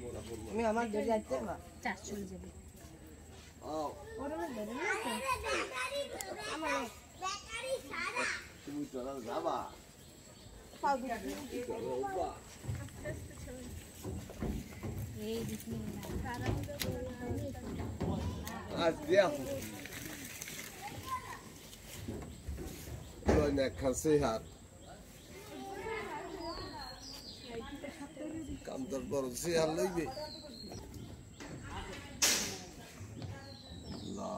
আমি আমার ধরে যাচ্ছে না 4 চলে যাবে ওরে ধরে না আমার ব্যাটারি সারা তুমি চলা যাবা পাও দিবি এই বিসমিল্লাহ আজ দিয়া না খাসি হাত কাম তোর বড় সে হাল লইবে না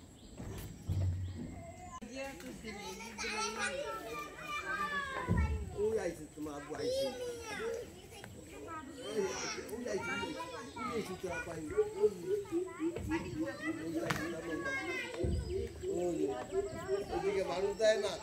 ওই আইছে তোমার আব্বু আইছে ওই আইছে তো পাই ওদিকে মানুষ দেয় না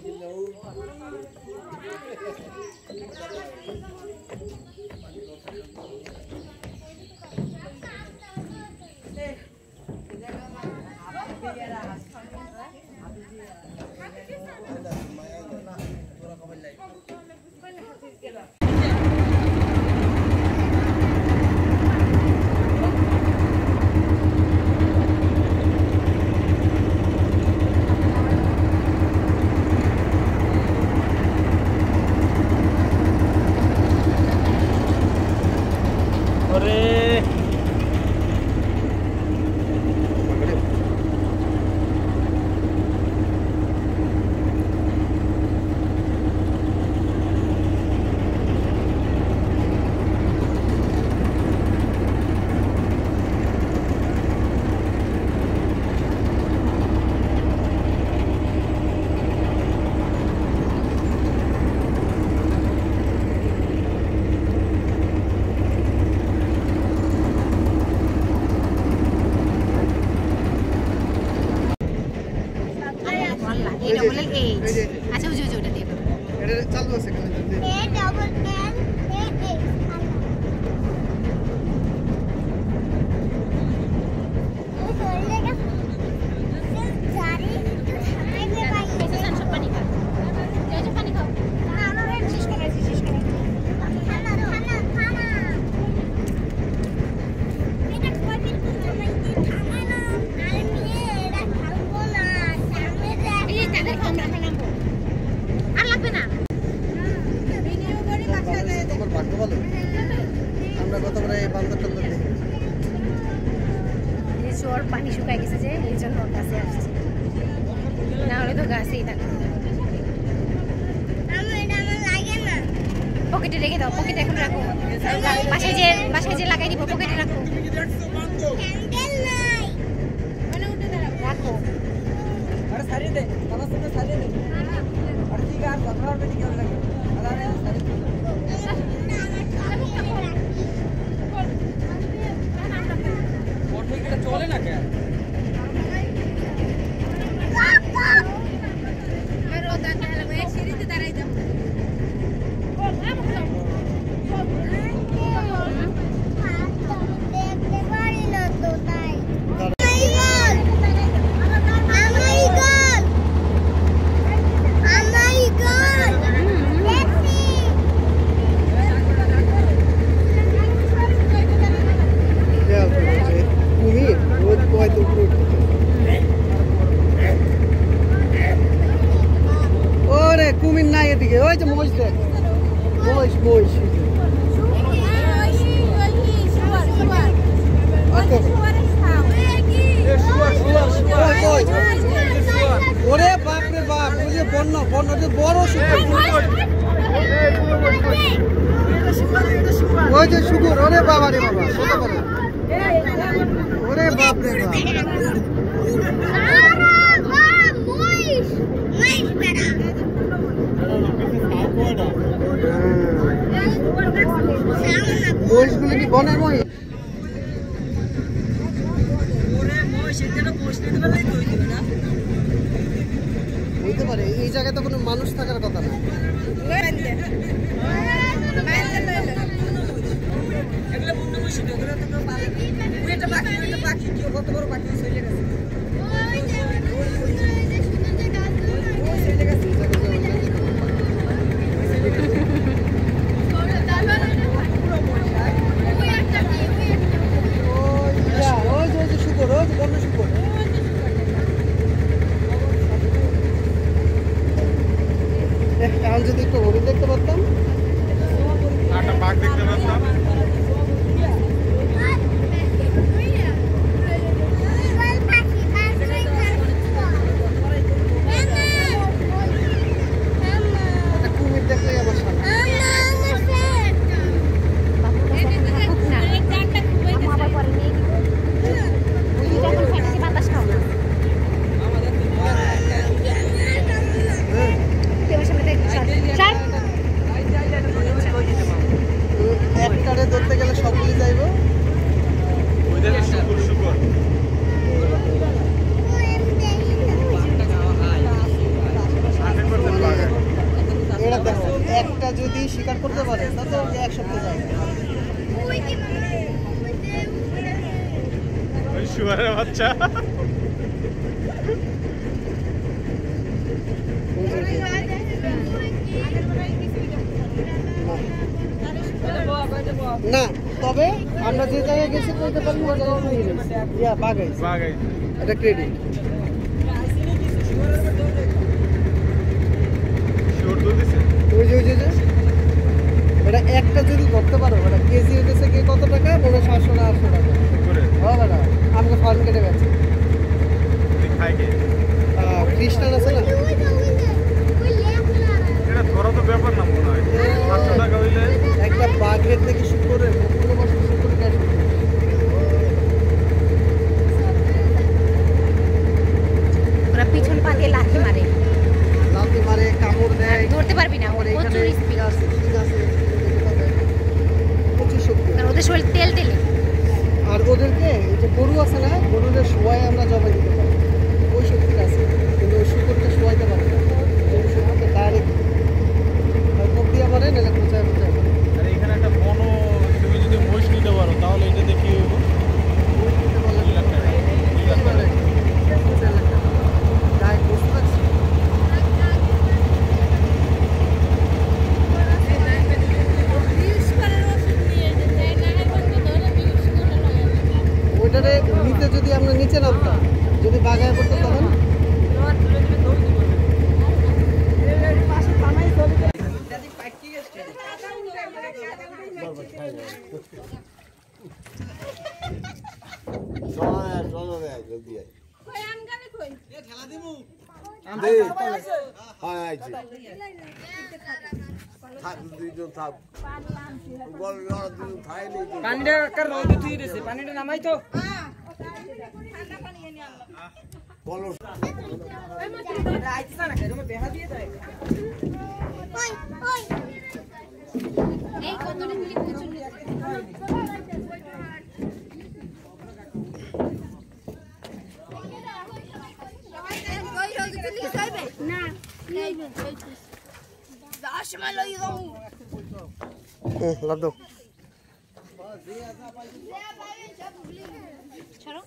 আচ্ছা ওই ওটা দিয়ে এটা চালু আছে কেন এ ডাবল ক্যান এ আমরা কতবার এই বান্দর টান্দর দেখি এই চোর পানি শুকায় গেছে যে এই জন্য গাছে আসছে না হলে তো গাছেই থাকতো পকেটে রেখে দাও পকেটে এখন রাখো বাসায় যে লাগাই দিব পকেটে রাখো রাখো আরে সারিয়ে দে আমার সাথে সারিয়ে দে আর ঠিক আছে আপনার বেটি কেমন লাগে আরে সারিয়ে দে চলে না কেন কুমির নাই এদিকে ওই যে মহিষ দেখ মহিষ ওরে বাপ রে বাপ ওই যে বন্য বড় ওই যে শুকুর ওরে বাবা রে বাবা ওরে বাপ রে বাপ মহিষগুলো কি বনের মহিষ হইতে পারে এই জায়গায় তো কোনো মানুষ থাকার কথা না কত বড় পাখি যাইবো ওইটা শুকর শুকর এটা দেখো একটা যদি শিকার করতে পারে তাহলে ওই এক সপ্তাহ যাবে ওই শুয়ারের বাচ্চা না তবে আমরা যে জায়গায় গেছি কইতে পারবো ওই জায়গায় ইয়া বাগাই বাগাই এটা ক্রেডিট শুয়ার দুধ দিছে ওই যে এটা একটা যদি ধরতে পারো এটা কেজি হইতেছে কি কত টাকা বলে 700 না 800 টাকা করে হ্যাঁ বেটা আমাকে ফার্ম কেটে গেছে খাই কে খ্রিস্টান আছে না এটা ধরা তো ব্যাপার না মনে হয় 500 টাকা হইলে একটা বাঘের থেকে শুরু করে কোনো বছর শুরু করে ক্যাশ ওরা পিছন পা দিয়ে লাথি মারে কামড় দেয় ধরতে পারবি না ওর এখানে প্রচুর স্পিড আছে প্রচুর শক্তি কারণ ওদের শরীর তেল তেলে আর ওদেরকে এই যে গরু আছে না গরুদের শোয়াই আমরা জবাই দিতে পারি ওই শক্তিটা আছে কিন্তু ওই শুকুরকে শোয়াইতে পারে না ওই শুকুরকে ডাইরেক্ট কপিয়া মারে নাহলে কোচায় কোচায় মারে আর এখানে একটা বনো তুমি যদি মহিষ নিতে পারো তাহলে এটা দেখি হইব ওই নিতে পারলে 2 লাখ টাকা 2 লাখ টাকা গায়ে বসতে পারছি ওইটারে নিতে যদি আমরা নিচে নামতাম যদি বাগায় পড়তো তখন পানিটা কার রোদে তুই দিছে পানিটা নামাই তো আইছা না কেন বেহা দিয়ে দেয় এই কতটা মিলি প্রচুর লাভ দাও ছাড়ো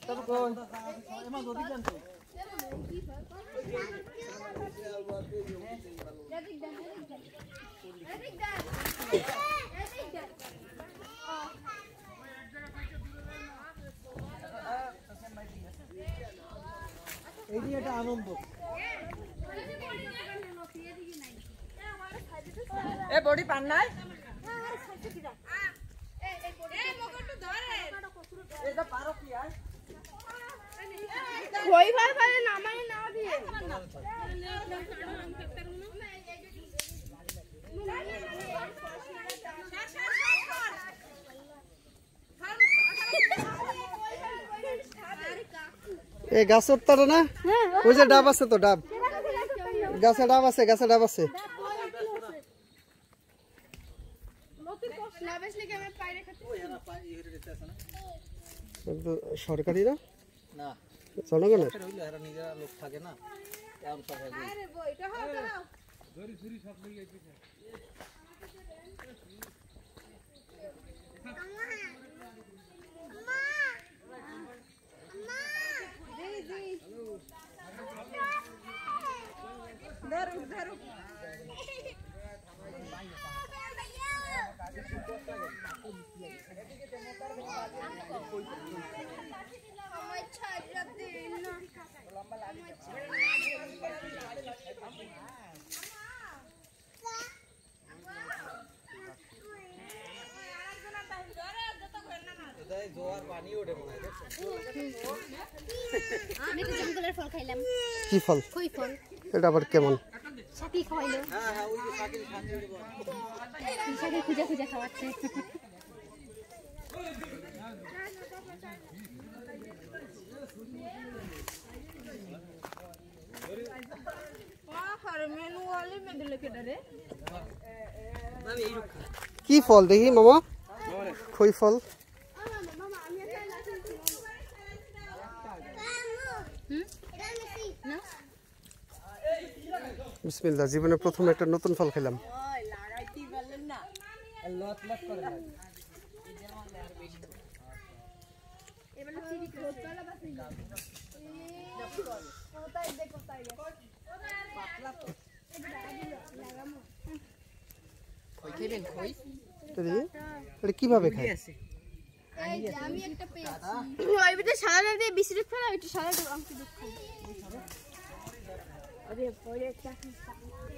এই এটা আনন্দ এ বডি পান নাই এটা পারো কি আর কই ভাই ভাই নামাই না দিয়ে এই গাছের তার না ওই যে ডাব আছে তো ডাব গাছে ডাব আছে সরকারি না না জনগণের হইলো এরা নিজেরা লোক থাকে না এমন সবাই আরে বইটা হাও ধরি ছুরি সব লই আইছি জোয়ার পানি ওঠে মনে হয় আমি তো জঙ্গলের ফল খাইলাম কি ফল কই ফল এটা আবার কেমন সাথী খাওয়াইলো হ্যাঁ হ্যাঁ ওই যে সাকিল খান সাথে খুঁজে খুঁজে খাওয়াচ্ছে কি ফল দেখি মামা খই ফল। বিসমিল্লাহ, জীবনে প্রথম একটা নতুন ফল খেলাম। এটা কিভাবে খায়? আমি একটা পেয়েছি ওই ভিতরে সালাদ দিয়ে বিস্কুট ফেলা একটু সালাদ আমাকে দুঃখ আরে পরে একটা